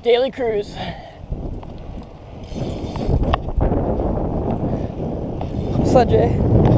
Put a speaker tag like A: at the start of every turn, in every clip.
A: Daily cruise. What's up, Jay?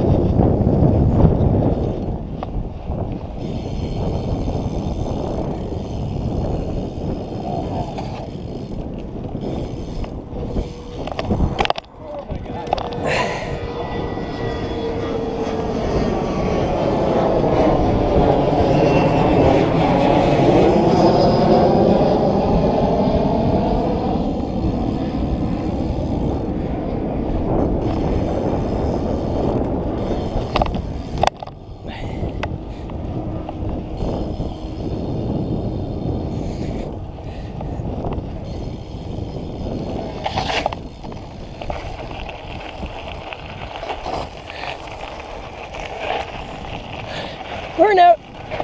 A: Burnout.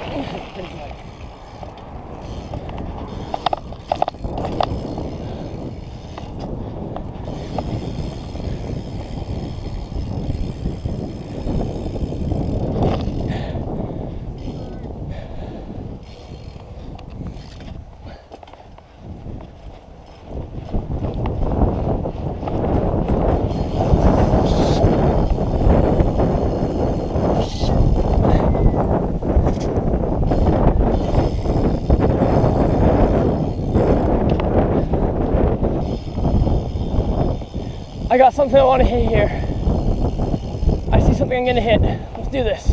A: I got something I want to hit here. I see something I'm gonna hit. Let's do this.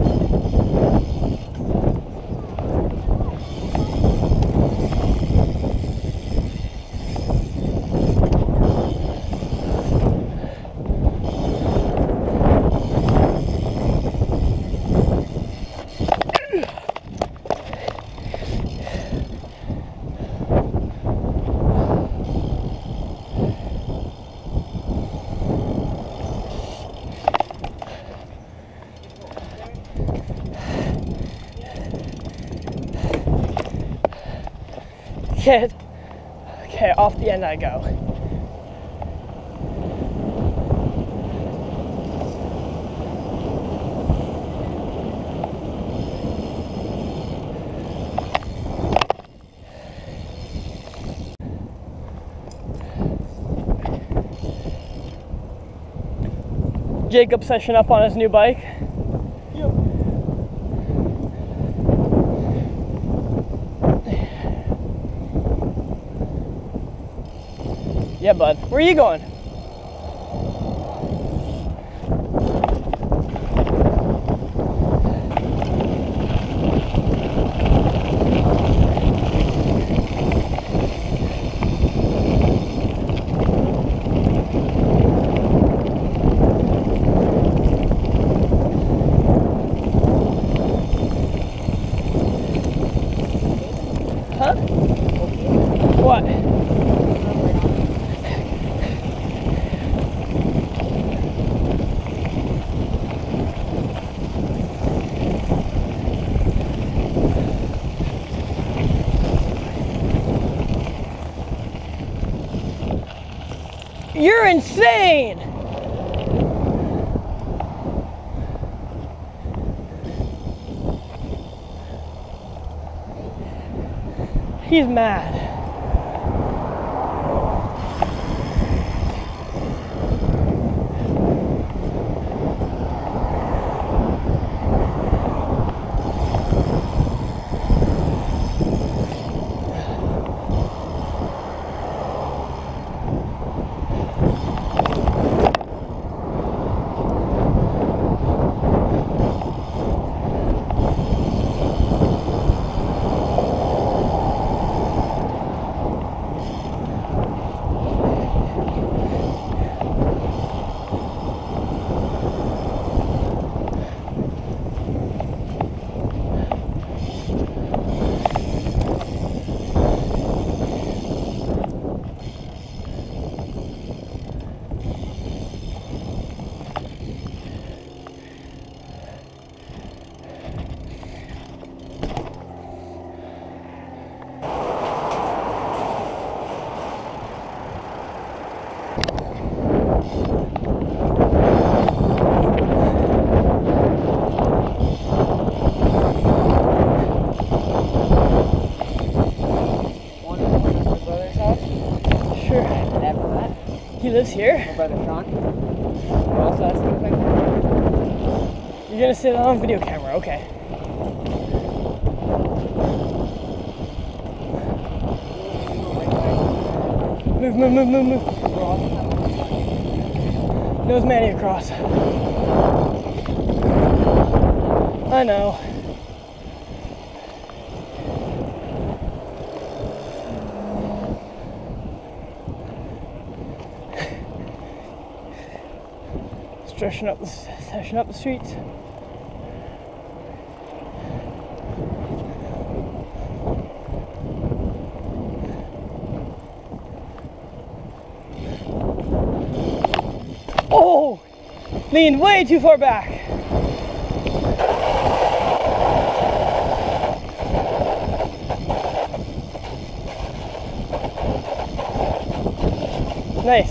A: Okay, off the end I go. Jacob session up on his new bike. Yep. Yeah, bud. Where are you going? Huh? What? You're insane! He's mad. sure.
B: And after that,
A: He lives here?
B: my brother Sean. He also has to go.
A: You're gonna sit on video camera, okay. Move, move, move, move, move. Nose Manny across. I know. Stretching up the streets. Oh! Leaned way too far back. Nice.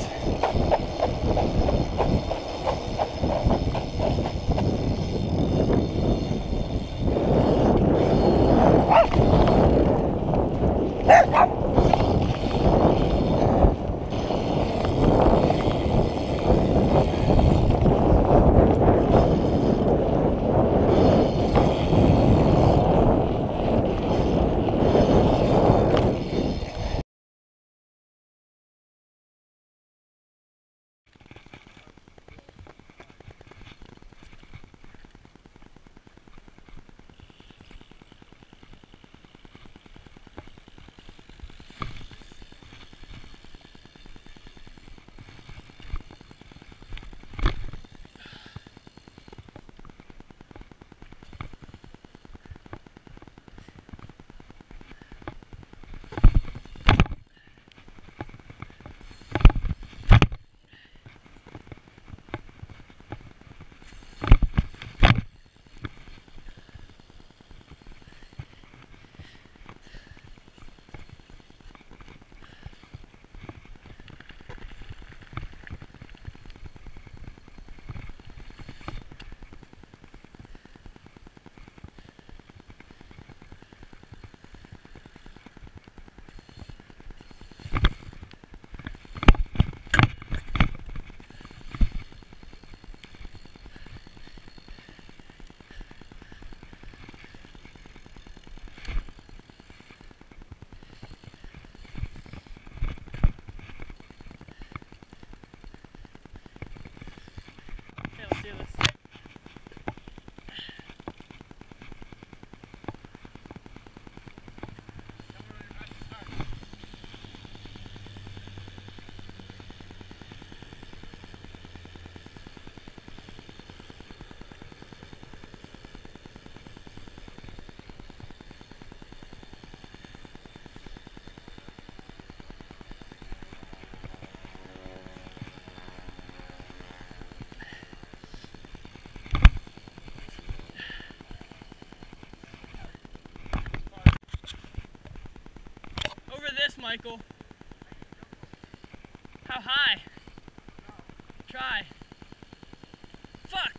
A: Michael. How high? Try. Fuck!